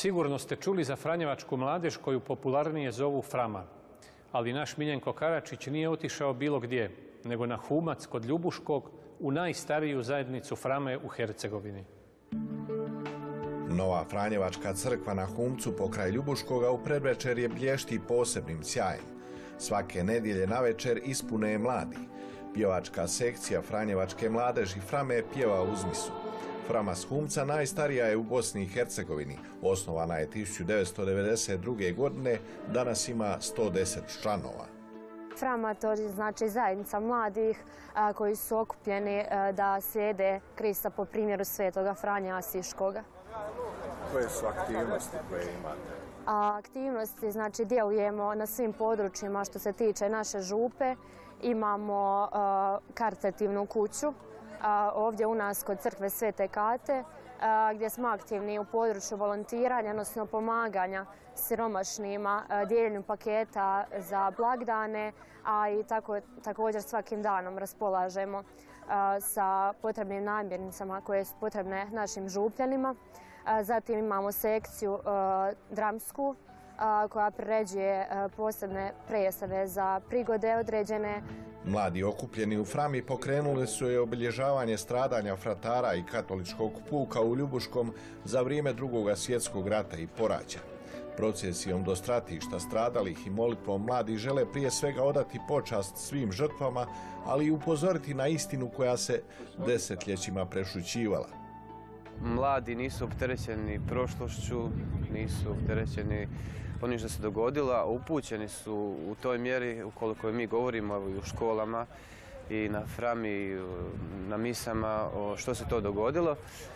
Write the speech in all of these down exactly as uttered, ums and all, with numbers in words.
Sigurno ste čuli za franjevačku mladež koju popularnije zovu Frama. Ali naš Miljenko Karačić nije otišao bilo gdje, nego na Humac kod Ljubuškog u najstariju zajednicu Frame u Hercegovini. Nova Franjevačka crkva na Humcu pokraj Ljubuškoga u predvečerje blješti posebnim sjajem. Svake nedjelje navečer ispune je mladi. Pjevačka sekcija Franjevačke mladeži Frame pjeva uz misu. Frama s Humca najstarija je u Bosni i Hercegovini. Osnovana je tisuću devetsto devedeset druge. godine, danas ima sto deset članova. Frama to znači zajednica mladih a, koji su okupljeni a, da slijede Krista po primjeru svetoga Franje Asiškoga. Koje su aktivnosti koje imate? A, aktivnosti znači djelujemo na svim područjima što se tiče naše župe. Imamo a, karitativnu kuću a, ovdje u nas kod crkve Svete Kate, a, gdje smo aktivni u području volontiranja, odnosno pomaganja siromašnima, a, dijeljenju paketa za blagdane, a i tako, također svakim danom raspolažemo a, sa potrebnim namirnicama koje su potrebne našim župljanima. A, zatim imamo sekciju a, dramsku a, koja priređuje a, posebne predstave za prigode određene. Mladi okupljeni u Frami pokrenuli su je obilježavanje stradanja fratara i katoličkog puka u Ljubuškom za vrijeme drugog svjetskog rata i poraća. Procesijom do stratišta stradalih i molitvom mladi žele prije svega odati počast svim žrtvama, ali i upozoriti na istinu koja se desetljećima prešućivala. Mladi nisu opterećeni prošlošću, nisu opterećeni onim što se dogodilo, a upućeni su u toj mjeri ukoliko mi govorimo i u školama i na Frami, na misama o što se to dogodilo.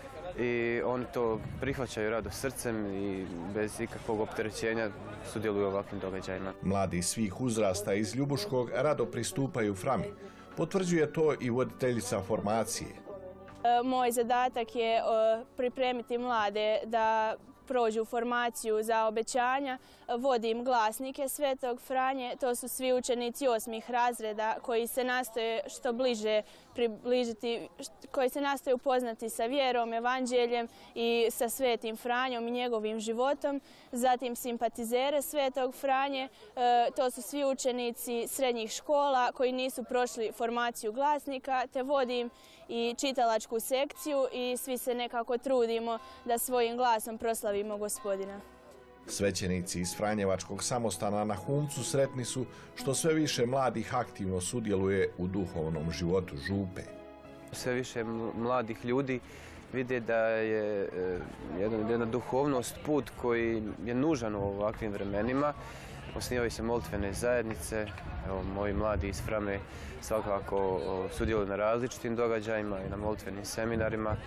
I oni to prihvaćaju rado srcem i bez ikakvog opterećenja sudjeluju u ovakvim događajima. Mladi svih uzrasta iz Ljubuškog rado pristupaju Frami. Potvrđuje to i voditeljica formacije. Moj zadatak je pripremiti mlade da prođu formaciju za obećanja. Vodim glasnike Svetog Franje. To su svi učenici osmih razreda koji se nastoje što bliže približiti, koji se nastoje upoznati sa vjerom, evanđeljem i sa Svetim Franjom i njegovim životom. Zatim simpatizere Svetog Franje. To su svi učenici srednjih škola koji nisu prošli formaciju glasnika, te vodim i čitalačku sekciju i svi se nekako trudimo da svojim glasom proslavimo Gospodina. Svećenici iz Franjevačkog samostana na Humcu sretni su što sve više mladih aktivno sudjeluje u duhovnom životu župe. Sve više mladih ljudi vide da je jedna, jedna duhovnost put koji je nužan u ovakvim vremenima. Osnivaju se molitvene zajednice. Evo, moji mladi iz Frame svakako sudjeluju na različitim događajima i na molitvenim seminarima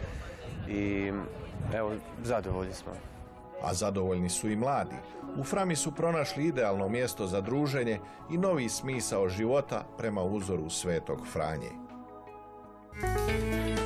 i evo, zadovoljni smo. A zadovoljni su i mladi. U Frami su pronašli idealno mjesto za druženje i novi smisao života prema uzoru Svetog Franje.